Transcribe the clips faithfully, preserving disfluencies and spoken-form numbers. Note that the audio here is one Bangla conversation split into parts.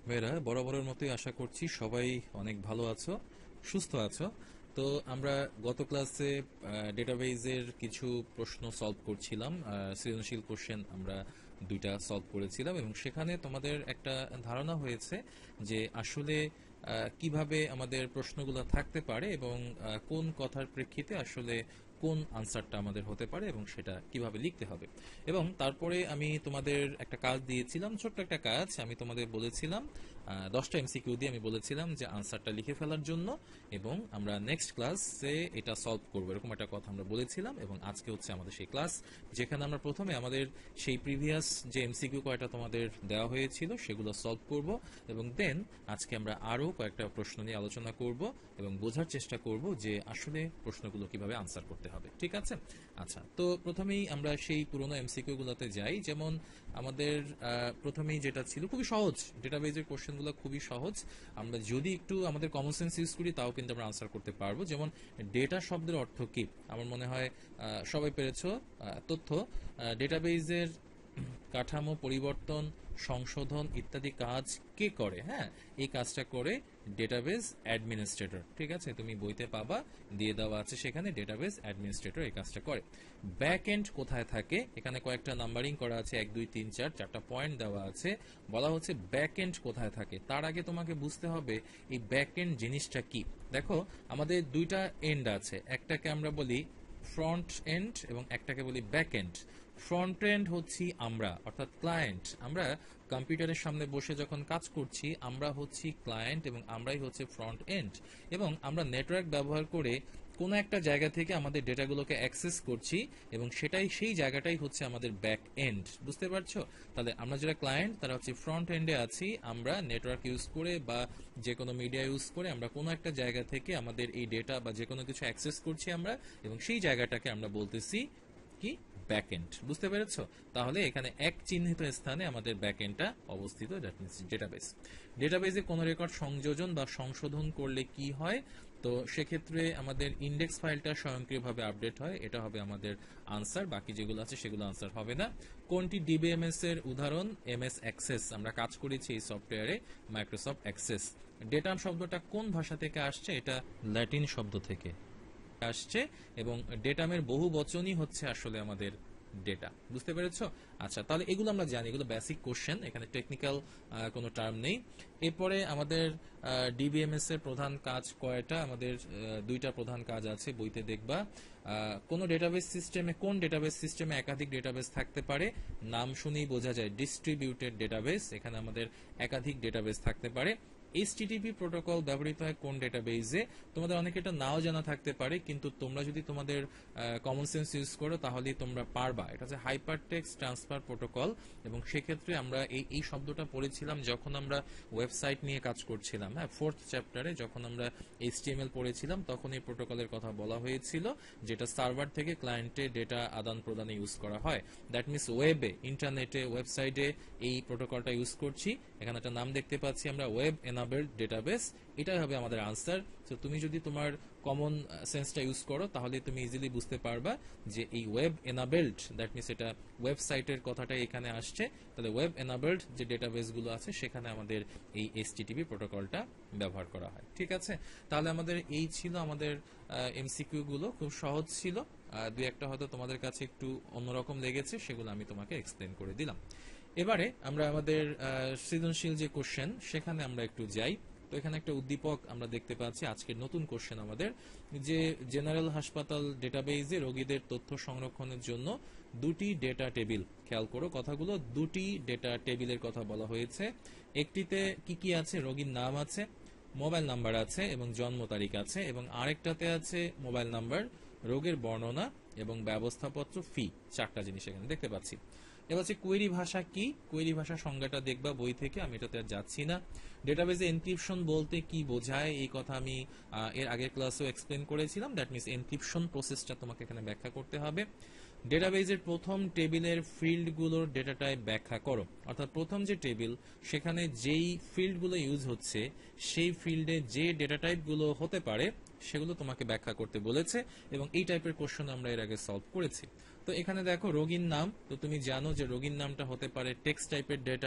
ভাইরা বরাবরের মতোই আশা করছি সবাই অনেক ভালো আছো, সুস্থ আছো। তো আমরা গত ক্লাসে ডেটাবেজের কিছু প্রশ্ন সলভ করছিলাম। আহ, সৃজনশীল কোশ্চেন আমরা দুইটা সলভ করেছিলাম এবং সেখানে তোমাদের একটা ধারণা হয়েছে যে আসলে আহ, কিভাবে আমাদের প্রশ্নগুলো থাকতে পারে এবং আহ, কোন কথার প্রেক্ষিতে আসলে কোন আনসারটা আমাদের হতে পারে এবং সেটা কিভাবে লিখতে হবে। এবং তারপরে আমি তোমাদের একটা কাজ দিয়েছিলাম, ছোট্ট একটা কাজ। আমি তোমাদের বলেছিলাম আহ, দশটা এমসিকিউ দিয়ে আমি বলেছিলাম যে আনসারটা লিখে ফেলার জন্য, এবং আমরা নেক্সট ক্লাসে এটা সলভ করবো, এরকম একটা কথা আমরা বলেছিলাম। এবং আজকে হচ্ছে আমাদের সেই ক্লাস, যেখানে আমরা প্রথমে আমাদের সেই প্রিভিয়াস যে এমসিকিউ কয়টা তোমাদের দেওয়া হয়েছিল সেগুলো সলভ করব, এবং দেন আজকে আমরা আরও কয়েকটা প্রশ্ন নিয়ে আলোচনা করব এবং বোঝার চেষ্টা করব যে আসলে প্রশ্নগুলো কিভাবে আনসার করতে হবে। ঠিক আছে? আচ্ছা, তো প্রথমেই আমরা সেই পুরোনো এমসিকিউ গুলোতে যাই। যেমন আমাদের আহ, প্রথমেই যেটা ছিল খুবই সহজ, ডেটাবেজের কোশ্চেনগুলো খুবই সহজ। আমরা যদি একটু আমাদের কমন সেন্স ইউজ করি তাও কিন্তু আমরা আনসার করতে পারবো। যেমন ডেটা শব্দের অর্থ কি, আমার মনে হয় আহ, সবাই পেরেছো। আহ, তথ্য, ডেটাবেজের কাঠামো পরিবর্তন, সংশোধন ইত্যাদি কাজ কে করে? হ্যাঁ, এই কাজটা করে ডেটাবেজ অ্যাডমিনিস্ট্রেটর। ঠিক আছে, তুমি বইতে পাবা, দিয়ে দেওয়া আছে সেখানে, ডেটাবেজ অ্যাডমিনিস্ট্রেটর এই কাজটা করে। ব্যাক এন্ড কোথায় থাকে? এখানে কয়েকটা নাম্বারিং করা আছে, এক দুই তিন চার, চারটা পয়েন্ট দেওয়া আছে। বলা হচ্ছে ব্যাক এন্ড কোথায় থাকে। তার আগে তোমাকে বুঝতে হবে এই ব্যাক এন্ড জিনিসটা কি। দেখো, আমাদের দুইটা এন্ড আছে, একটাকে আমরা বলি ফ্রন্ট এন্ড এবং একটাকে বলি ব্যাক এন্ড। ফ্রন্ট এন্ড হচ্ছি আমরা, অর্থাৎ ক্লায়েন্ট। আমরা কম্পিউটারের সামনে বসে যখন কাজ করছি আমরা হচ্ছি ক্লায়েন্ট এবং আমরাই হচ্ছে ফ্রন্ট এন্ড। এবং আমরা নেটওয়ার্ক ব্যবহার করে কোনো একটা জায়গা থেকে আমাদের ডেটাগুলোকে অ্যাক্সেস করছি এবং সেটাই, সেই জায়গাটাই হচ্ছে আমাদের ব্যাক এন্ড। বুঝতে পারছো? তাহলে আমরা যারা ক্লায়েন্ট তারা হচ্ছে ফ্রন্ট এন্ডে আছি। আমরা নেটওয়ার্ক ইউজ করে বা যে কোনো মিডিয়া ইউজ করে আমরা কোনো একটা জায়গা থেকে আমাদের এই ডেটা বা যে কোনো কিছু অ্যাক্সেস করছি আমরা, এবং সেই জায়গাটাকে আমরা বলতেছি কি? ব্যাকএন্ড। বুঝতে পেরেছো? তাহলে এখানে এক চিহ্নিত স্থানে আমাদের ব্যাকএন্ডটা অবস্থিত, দ্যাট মিন্স ডেটাবেস। ডেটাবেসে কোনো রেকর্ড সংযোজন বা সংশোধন করলে কি হয়? তো সেক্ষেত্রে আমাদের ইন্ডেক্স ফাইলটা স্বয়ংক্রিয়ভাবে আপডেট হয়, এটা হবে আমাদের আনসার। বাকি যেগুলো আছে সেগুলো আনসার হবে না। কোনটি ডিবিএমএস এর উদাহরণ? এমএস অ্যাক্সেস, আমরা কাজ করেছি এই সফটওয়্যারে, মাইক্রোসফট অ্যাক্সেস। ডেটা শব্দটা কোন ভাষা থেকে আসছে? এটা ল্যাটিন শব্দ থেকে আসছে, এবং ডেটামের বহু বচনই হচ্ছে আসলে আমাদের ডেটা। বুঝতে পেরেছো? আচ্ছা, তাহলে এগুলো আমরা জানি, এগুলো বেসিক কোশ্চেন, এখানে টেকনিক্যাল কোনো টার্ম নেই। এরপরে আমাদের ডিবিএমএস এর প্রধান কাজ কয়টা? আমাদের আহ, দুইটা প্রধান কাজ আছে, বইতে দেখবা। আহ, কোন ডেটাবেস সিস্টেমে, কোন ডেটাবেস সিস্টেমে একাধিক ডেটাবেস থাকতে পারে? নাম শুনেই বোঝা যায়, ডিস্ট্রিবিউটেড ডেটাবেস। এখানে আমাদের একাধিক ডেটাবেস থাকতে পারে। এইচটিটিপি প্রোটোকল ব্যবহৃত হয় কোন ডেটাবেজে? তোমাদের অনেকে এটা নাও জানা থাকতে পারে, কিন্তু তোমরা যদি তোমাদের কমন সেন্স ইউজ করো তাহলেই তোমরা পারবা। এটা হচ্ছে হাইপার টেক্সট ট্রান্সফার প্রোটোকল, এবং সেক্ষেত্রে আমরা এই এই শব্দটা পড়েছিলাম যখন আমরা ওয়েবসাইট নিয়ে কাজ করছিলাম। হ্যাঁ, ফোর্থ চ্যাপ্টারে যখন আমরা এইচটিএমএল পড়েছিলাম তখন এই প্রোটোকলের কথা বলা হয়েছিল, যেটা সার্ভার থেকে ক্লায়েন্টে ডেটা আদান প্রদানে ইউজ করা হয়। দ্যাট মিনস ওয়েবে, ইন্টারনেটে, ওয়েবসাইটে এই প্রোটোকলটা ইউজ করছি। এখানে একটা নাম দেখতে পাচ্ছি আমরা, ওয়েব এনাবেলড ডেটাবেস। এটাই হবে আমাদের আনসার। তো তুমি যদি তোমার কমন সেন্সটা ইউজ করো তাহলে তুমি ইজিলি বুঝতে পারবা যে এই ওয়েব এনাবেলড, দ্যাট মিনস এটা ওয়েবসাইটের কথাটাই এখানে আসছে। তাহলে ওয়েব এনাবেলড যে ডেটাবেস গুলো আছে সেখানে আমাদের এই এইচটিটিপি প্রোটোকলটা ব্যবহার করা হয়। ঠিক আছে? তাহলে আমাদের এই ছিল আমাদের এমসিকিউ গুলো, খুব সহজ ছিল। দুই একটা হয়তো তোমাদের কাছে একটু অন্যরকম লেগেছে, সেগুলো আমি তোমাকে এক্সপ্লেন করে দিলাম। এবারে আমরা আমাদের সৃজনশীল যে কোশ্চেন সেখানে আমরা একটু যাই। তো এখানে একটা উদ্দীপক আমরা দেখতে পাচ্ছি, আজকের নতুন কোশ্চেন আমাদের, যে জেনারেল হাসপাতাল ডেটাবেজে রোগীদের তথ্য সংরক্ষণের জন্য দুটি ডেটা টেবিল, খেয়াল করো কথাগুলো, দুটি ডেটা টেবিলের কথা বলা হয়েছে। একটিতে কি কি আছে? রোগীর নাম আছে, মোবাইল নাম্বার আছে এবং জন্ম তারিখ আছে, এবং আরেকটাতে আছে মোবাইল নাম্বার, রোগের বর্ণনা এবং ব্যবস্থাপত্র ফি। চারটা জিনিস এখানে দেখতে পাচ্ছি। এবার হচ্ছে কোয়েরি ভাষা কি? কোয়েরি ভাষা সংজ্ঞাটা দেখবা বই থেকে, আমি এটাতে আর যাচ্ছি না। ডেটাবেজে এনক্রিপশন বলতে কি বোঝায় এই কথা আমি এর আগের ক্লাসেও এক্সপ্লেন করেছিলাম। দ্যাট মিনস এনক্রিপশন প্রসেসটা তোমাকে এখানে ব্যাখ্যা করতে হবে। ডেটাবেজের প্রথম টেবিলের ফিল্ডগুলোর ডেটা টাইপ ব্যাখ্যা করো। অর্থাৎ প্রথম যে টেবিল সেখানে যেই ফিল্ডগুলো ইউজ হচ্ছে সেই ফিল্ডে যে ডেটা টাইপগুলো হতে পারে সেগুলো তোমাকে ব্যাখ্যা করতে বলেছে, এবং এই টাইপের কোশ্চেন আমরা এর আগে সলভ করেছি। তো এখানে দেখো রোগীর নাম, তো তুমি জানো যে রোগীর নামটা হতে পারে টেক্সট টাইপের ডেটা।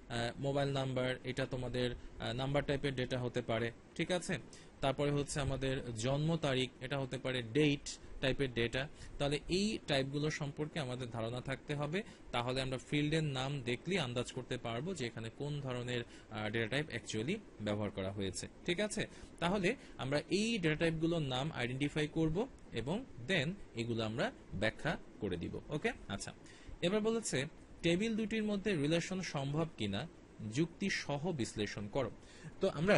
মোবাইল নাম্বার, এটা তোমাদের নাম্বার টাইপের ডেটা হতে পারে, ঠিক আছে। তারপরে হচ্ছে আমাদের জন্ম তারিখ, এটা হতে পারে ডেট টাইপের ডেটা। তাহলে এই টাইপগুলো সম্পর্কে আমাদের ধারণা থাকতে হবে, তাহলে আমরা ফিল্ডের নাম দেখলেই আন্দাজ করতে পারবো যে এখানে কোন ধরনের ডেটা টাইপ অ্যাকচুয়ালি ব্যবহার করা হয়েছে, ঠিক আছে। তাহলে আমরা এই ডেটা টাইপগুলোর নাম আইডেন্টিফাই করব এবং দেন এগুলো আমরা ব্যাখ্যা করে দিব, ওকে। আচ্ছা, এবার বলেছে টেবিল দুটির মধ্যে রিলেশন সম্ভব কিনা যুক্তি সহ বিশ্লেষণ করো। তো আমরা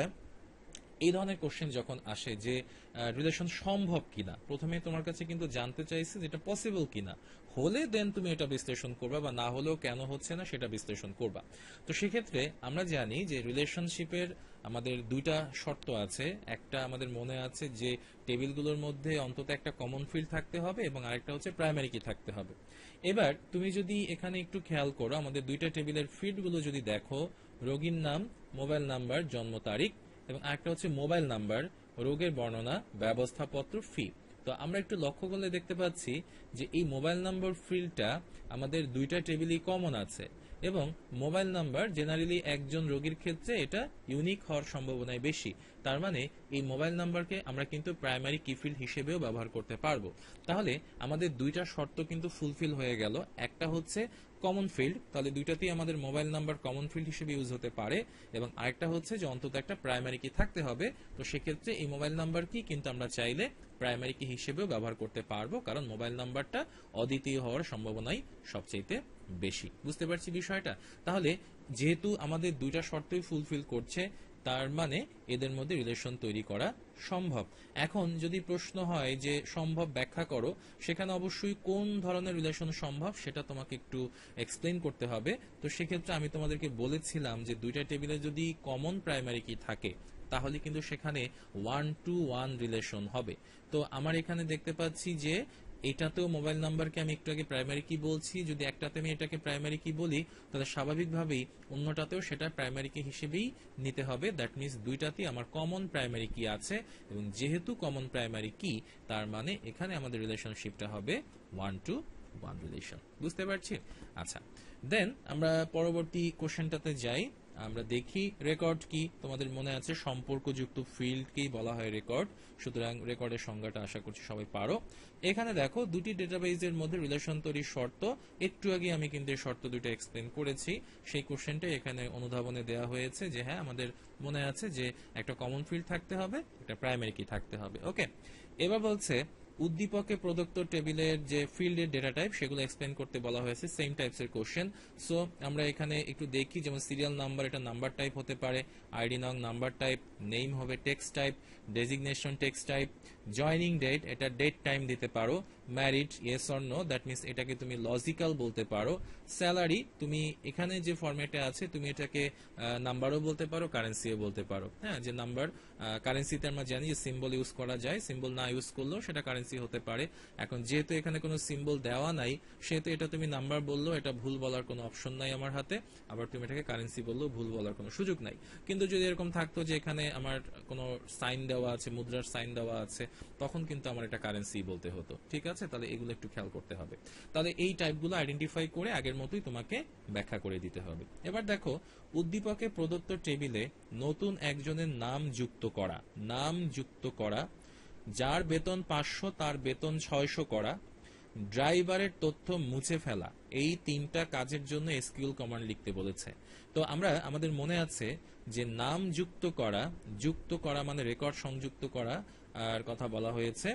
এই ধরনের কোশ্চেন যখন আসে যে রিলেশন সম্ভব কিনা, প্রথমে তোমার কাছে কিন্তু জানতে চাইছে যেটা পসিবল কিনা, হলে দেন তুমি এটা বিশ্লেষণ করবা, বা না হলেও কেন হচ্ছে না সেটা বিশ্লেষণ করবা। তো সেক্ষেত্রে আমরা জানি যে রিলেশনশিপের আমাদের দুইটা শর্ত আছে। একটা আমাদের মনে আছে যে টেবিলগুলোর মধ্যে অন্তত একটা কমন ফিল্ড থাকতে হবে এবং আরেকটা হচ্ছে প্রাইমারি কি থাকতে হবে। এবার তুমি যদি এখানে একটু খেয়াল করো, আমাদের দুইটা টেবিলের ফিল্ডগুলো যদি দেখো, রোগীর নাম, মোবাইল নাম্বার, জন্ম তারিখ, এবং আরেকটা হচ্ছে মোবাইল নাম্বার, রোগের বর্ণনা, ব্যবস্থাপত্র, ফি। তো আমরা একটু লক্ষ্য করলে দেখতে পাচ্ছি যে এই মোবাইল নাম্বার ফিল্ডটা আমাদের দুইটা টেবিলই কমন আছে, এবং মোবাইল নাম্বার জেনারেলি একজন রোগীর ক্ষেত্রে এটা ইউনিক হওয়ার সম্ভাবনায় বেশি। তার মানে এই মোবাইল নাম্বারকে আমরা কিন্তু প্রাইমারি কি ফিল্ড হিসেবেও ব্যবহার করতে পারবো। তাহলে আমাদের দুইটা শর্ত কিন্তু ফুলফিল হয়ে গেল। একটা হচ্ছে কমন ফিল্ড, তাহলে দুইটাতেই আমাদের মোবাইল নাম্বার কমন ফিল্ড হিসেবে ইউজ হতে পারে, এবং আরেকটা হচ্ছে যে অন্তত একটা প্রাইমারি কি থাকতে হবে। তো সেক্ষেত্রে এই মোবাইল নাম্বার কি কিন্তু আমরা চাইলে প্রাইমারি কি হিসেবেও ব্যবহার করতে পারবো, কারণ মোবাইল নাম্বারটা অদ্বিতীয় হওয়ার সম্ভাবনাই সবচেয়ে বেশি। বুঝতে পারছি বিষয়টা? তাহলে যেহেতু আমাদের দুইটা শর্তই ফুলফিল করছে, তার মানে এদের মধ্যে রিলেশন তৈরি করা সম্ভব। এখন যদি প্রশ্ন হয় যে সম্ভব ব্যাখ্যা করো, সেখানে অবশ্যই কোন ধরনের রিলেশন সম্ভব সেটা তোমাকে একটু এক্সপ্লেন করতে হবে। তো সেক্ষেত্রে আমি তোমাদেরকে বলেছিলাম যে দুইটা টেবিলে যদি কমন প্রাইমারি কি থাকে, তাহলে কিন্তু সেখানে ওয়ান টু ওয়ান রিলেশন হবে। তো আমার এখানে দেখতে পাচ্ছি যে এটাতেও মোবাইল নাম্বারকে আমি একটু আগে প্রাইমারি কি বলছি, যদি একটাতে আমি এটাকে প্রাইমারি কি বলি, তাহলে স্বাভাবিকভাবেই অন্যটাতেও সেটা প্রাইমারি কি হিসেবেই নিতে হবে। দ্যাট মিনস দুইটাতেই আমার কমন প্রাইমারি কি আছে, এবং যেহেতু কমন প্রাইমারি কি, তার মানে এখানে আমাদের রিলেশনশিপটা হবে ওয়ান টু ওয়ান রিলেশন। বুঝতে পারছি? আচ্ছা, দেন আমরা পরবর্তী কোশ্চেনটাতে যাই। আমরা দেখি রেকর্ড কি। তোমাদের মনে আছে সম্পর্কযুক্ত ফিল্ডকেই বলা হয় রেকর্ড, সুতরাং রেকর্ডের সংজ্ঞাটা আশা করছি সবাই পারো। এখানে দেখো দুটি ডেটাবেজের মধ্যে রিলেশন তৈরির শর্ত, একটু আগে আমি কিন্তু এই শর্ত দুটো এক্সপ্লেন করেছি। সেই কোশ্চেনটা এখানে অনুধাবনে দেওয়া হয়েছে যে হ্যাঁ, আমাদের মনে আছে যে একটা কমন ফিল্ড থাকতে হবে, একটা প্রাইমারি কি থাকতে হবে, ওকে। এবার বলছে উদ্দীপকে প্রদত্ত টেবিলের যে ফিল্ডের ডেটা টাইপ সেগুলো এক্সপ্লেন করতে বলা হয়েছে, সেম টাইপস এর কোশ্চেন। সো আমরা এখানে একটু দেখি, যেমন সিরিয়াল নাম্বার, এটা নাম্বার টাইপ হতে পারে, আইডি নং নাম্বার টাইপ, নেম হবে text type, designation text type, joining date এটা ডেট টাইম দিতে পারো, married yes or no, that means এটাকে তুমি লজিক্যাল বলতে পারো, স্যালারি তুমি এখানে যে ফরম্যাটে আছে তুমি এটাকে নাম্বারও বলতে পারো, কারেন্সিও বলতে পারো। হ্যাঁ, যে নাম্বার কারেন্সিতে আমরা জানি যে সিম্বল ইউজ করা যায়, সিম্বল না ইউজ করলেও সেটা কারেন্সি হতে পারে। এখন যেহেতু এখানে কোনো সিম্বল দেওয়া নাই, সেহেতু এটা তুমি নাম্বার বললেও এটা ভুল বলার কোনো অপশন নাই আমার হাতে, আবার তুমি এটাকে কারেন্সি বললেও ভুল বলার কোনো সুযোগ নাই। কিন্তু যদি এরকম থাকতো যে এখানে আমার কোনো সাইন দেওয়া আছে, মুদ্রার সাইন দেওয়া আছে, তখন কিন্তু আমার এটা কারেন্সি বলতে হতো, ঠিক আছে। তাহলে এগুলো একটু খেয়াল করতে হবে। তাহলে এই টাইপগুলো আইডেন্টিফাই করে আগের মতোই তোমাকে ব্যাখ্যা করে দিতে হবে। এবার দেখো উদ্দীপকে প্রদত্ত টেবিলে নতুন একজনের নাম যুক্ত করা, নাম যুক্ত করা, যার বেতন পাঁচশো তার বেতন ছয়শো করা, ড্রাইভারের তথ্য মুছে ফেলা, এই তিনটা কাজের জন্য এসকিউএল কমান্ড লিখতে বলেছে। তো আমরা আমাদের মনে আছে যে নাম যুক্ত করা, যুক্ত করা মানে রেকর্ড সংযুক্ত করা আর কথা বলা হয়েছে,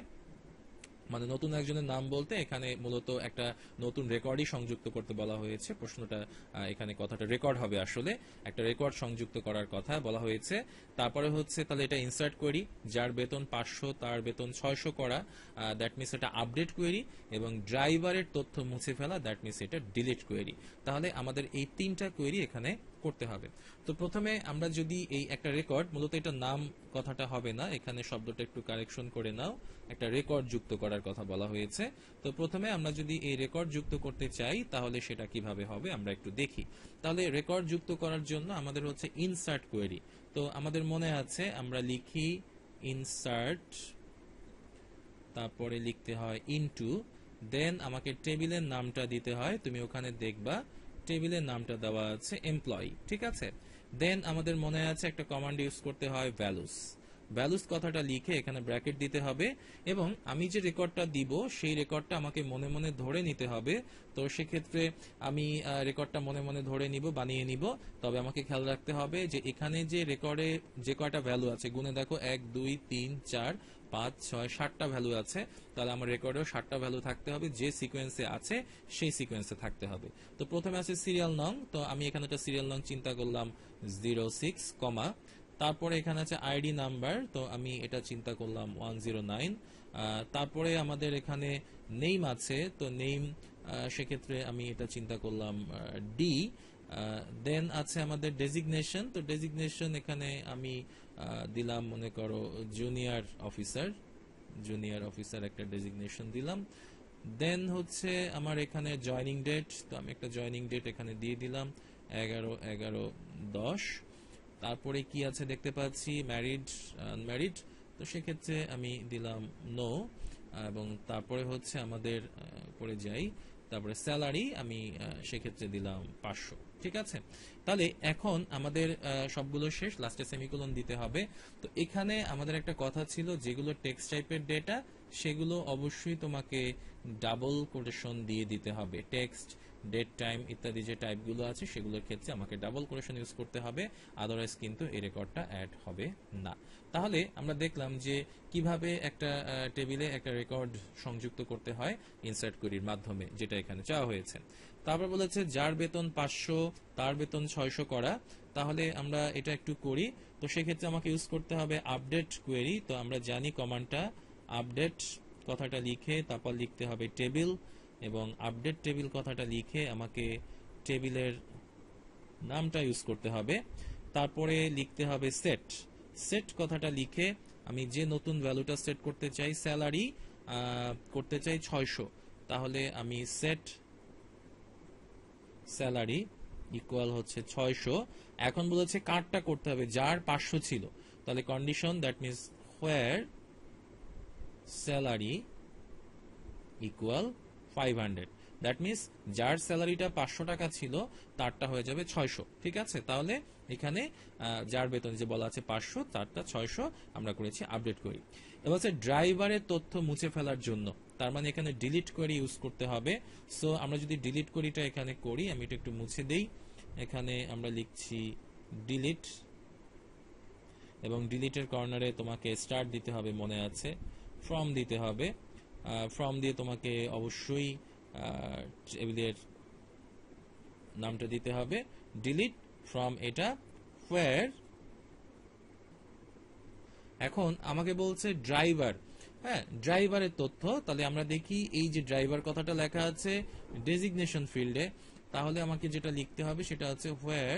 মানে নতুন একজনের নাম বলতে এখানে মূলত একটা নতুন রেকর্ডই সংযুক্ত করতে বলা হয়েছে। প্রশ্নটা এখানে কথাটা রেকর্ড হবে, আসলে একটা রেকর্ড সংযুক্ত করার কথা বলা হয়েছে। তারপরে হচ্ছে তাহলে এটা ইনসার্ট কোয়েরি, যার বেতন পাঁচশো তার বেতন ছয়শো করা, দ্যাট মিনস এটা আপডেট কোয়েরি, এবং ড্রাইভারের তথ্য মুছে ফেলা, দ্যাট মিনস এটা ডিলিট কোয়েরি। তাহলে আমাদের এই তিনটা কোয়েরি এখানে করতে হবে। তো প্রথমে আমরা যদি এই একটা রেকর্ড, মূলত এটা নাম কথাটা হবে না, এখানে শব্দটা একটু কারেকশন করে নাও, একটা রেকর্ড যুক্ত করার কথা বলা হয়েছে। তো প্রথমে আমরা যদি এই রেকর্ড যুক্ত করতে চাই তাহলে সেটা কিভাবে হবে আমরা একটু দেখি। তাহলে রেকর্ড যুক্ত করার জন্য আমাদের হচ্ছে ইনসার্ট কোয়েরি। তো আমাদের মনে আছে আমরা লিখি ইনসার্ট, তারপরে লিখতে হয় ইনটু, দেন আমাকে টেবিলের নামটা দিতে হয়, তুমি ওখানে দেখবা টেবিলের নামটা দেওয়া আছে এমপ্লয়ি, ঠিক আছে। দেন আমাদের মনে আছে একটা কমান্ড ইউজ করতে হয় ভ্যালুস। ভ্যালুস কথাটা লিখে এখানে ব্র্যাকেট দিতে হবে এবং আমি যে রেকর্ডটা দিব সেই রেকর্ডটা আমাকে মনে মনে ধরে নিতে হবে। তো সেক্ষেত্রে আমি রেকর্ডটা মনে মনে ধরে নিব, বানিয়ে নিব। তবে আমাকে খেয়াল রাখতে হবে যে এখানে যে রেকর্ডে যে কয়টা ভ্যালু আছে, গুনে দেখো এক দুই তিন চার পাঁচ ছয় সাতটা ভ্যালু আছে, তাহলে আমার রেকর্ডেও সাতটা ভ্যালু থাকতে হবে, যে সিকোয়েন্সে আছে সেই সিকোয়েন্সে থাকতে হবে। তো প্রথমে আছে সিরিয়াল নং, তো আমি এখানে একটা সিরিয়াল নং চিন্তা করলাম জিরো সিক্স কমা, তারপরে এখানে আছে আইডি নাম্বার, তো আমি এটা চিন্তা করলাম ওয়ান জিরো নাইন। তারপরে আমাদের এখানে নেম আছে, তো নেম সেক্ষেত্রে আমি এটা চিন্তা করলাম ডি। দেন আছে আমাদের ডেজিগনেশন, তো ডেজিগনেশন এখানে আমি দিলাম মনে করো জুনিয়র অফিসার, জুনিয়র অফিসার একটা ডেজিগনেশন দিলাম। দেন হচ্ছে আমার এখানে জয়নিং ডেট, তো আমি একটা জয়নিং ডেট এখানে দিয়ে দিলাম এগারো এগারো দশ। তারপরে কি আছে দেখতে পাচ্ছি ম্যারিড আনম্যারিড, তো সেক্ষেত্রে আমি দিলাম নো। এবং তারপরে হচ্ছে আমাদের করে যাই, তারপরে স্যালারি আমি সেক্ষেত্রে দিলাম পাঁচশো, ঠিক আছে। তাহলে এখন আমাদের সবগুলো শেষ, লাস্টে সেমিকোলন দিতে হবে। তো এখানে আমাদের একটা কথা ছিল, যেগুলো টেক্সট টাইপের ডেটা সেগুলো অবশ্যই তোমাকে ডাবল কোটেশন দিয়ে দিতে হবে। টেক্সট, ডেট, টাইম ইত্যাদি যে টাইপগুলো আছে সেগুলোর ক্ষেত্রে আমাকে ডাবল কোটেশন ইউজ করতে হবে, আদারওয়াইজ কিন্তু এই রেকর্ডটা অ্যাড হবে না। তাহলে আমরা দেখলাম যে কিভাবে একটা টেবিলে একটা রেকর্ড সংযুক্ত করতে হয় ইনসার্ট কোয়েরির মাধ্যমে, যেটা এখানে চাওয়া হয়েছে। তারপর বলেছে যার বেতন পাঁচশো তার বেতন ছয়শো করা, তাহলে আমরা এটা একটু করি। তো সেক্ষেত্রে আমাকে ইউজ করতে হবে আপডেট কোয়েরি। তো আমরা জানি কমান্ডটা আপডেট কথাটা লিখে তারপর লিখতে হবে টেবিল, এবং আপডেট টেবিল কথাটা লিখে আমাকে টেবিলের নামটা ইউজ করতে হবে। তারপরে লিখতে হবে সেট, সেট কথাটা লিখে আমি যে নতুন ভ্যালুটা সেট করতে চাই, স্যালারি করতে চাই ছয়শো, তাহলে আমি সেট স্যালারি ইকুয়াল হচ্ছে ছয়শো। এখন বলেছে কারটা করতে হবে যার পাঁচশো ছিল, তাহলে condition that means where salary equal five hundred, that means যার স্যালারিটা পাঁচশো টাকা ছিল তারটা হয়ে যাবে ছয়শো, ঠিক আছে। তাহলে এখানে যার বেতন যে বলা আছে পাঁচশো, তারটা ছয়শো আমরা করেছি আপডেট করি। এবার হচ্ছে ড্রাইভারের তথ্য মুছে ফেলার জন্য, তার মানে এখানে ডিলিট কোয়েরি ইউজ করতে হবে। সো আমরা যদি ডিলিট কোয়েরিটা এখানে করি, আমি এটা একটু মুছে দেই, এখানে আমরা লিখছি ডিলিট, এবং ডিলিটের কর্নারে তোমাকে স্টার্ট দিতে হবে মনে আছে, ফ্রম দিতে হবে, ফ্রম দিয়ে তোমাকে অবশ্যই টেবিলের নামটা দিতে হবে, ডিলিট ফ্রম এটা হোয়ার। এখন আমাকে বলছে ড্রাইভার, হ্যাঁ ড্রাইভারের তথ্য, তাহলে আমরা দেখি এই যে ড্রাইভার কথাটা লেখা আছে ডেজিগনেশন ফিল্ডে, তাহলে আমাকে যেটা লিখতে হবে সেটা হচ্ছে হোয়ার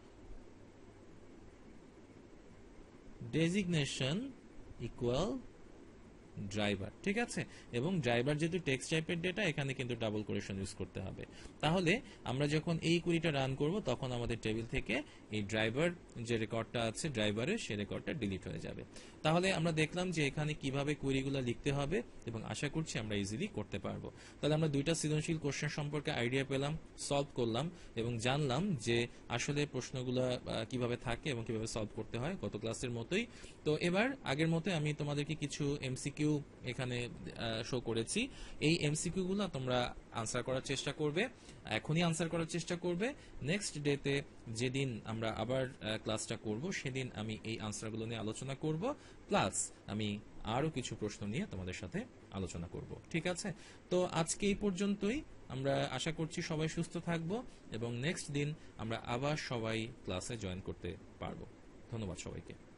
ডেজিগনেশন ইকুয়াল ড্রাইভার, ঠিক আছে। এবং ড্রাইভার যেহেতু টেক্সট টাইপের ডেটা, এখানে কিন্তু ডাবল কোটেশন ইউজ করতে হবে। তাহলে আমরা যখন এই কুইরিটা রান করব তখন আমাদের টেবিল থেকে এই ড্রাইভার যে রেকর্ডটা আছে ড্রাইভারের, সেই রেকর্ডটা ডিলিট হয়ে যাবে। তাহলে আমরা দেখলাম যে এখানে কিভাবে কুইরিগুলো লিখতে হবে, এবং আশা করছি আমরা ইজিলি করতে পারবো। তাহলে আমরা দুইটা সৃজনশীল কোশ্চেন সম্পর্কে আইডিয়া পেলাম, সলভ করলাম, এবং জানলাম যে আসলে প্রশ্নগুলো কিভাবে থাকে এবং কিভাবে সলভ করতে হয়, গত ক্লাসের মতোই। তো এবার আগের মতো আমি তোমাদেরকে কিছু এমসিকিউ এখানে শো করেছি, এই এমসিকিউ গুলো তোমরা আনসার করার চেষ্টা করবে, এখনই আনসার করার চেষ্টা করবে। নেক্সট ডেতে যেদিন আমরা আবার ক্লাসটা করব সেদিন আমি এই আনসারগুলো নিয়ে আলোচনা করব, প্লাস আমি আরো কিছু প্রশ্ন নিয়ে তোমাদের সাথে আলোচনা করব, ঠিক আছে। তো আজকে এই পর্যন্তই, আমরা আশা করছি সবাই সুস্থ থাকবো, এবং নেক্সট দিন আমরা আবার সবাই ক্লাসে জয়েন করতে পারবো। ধন্যবাদ সবাইকে।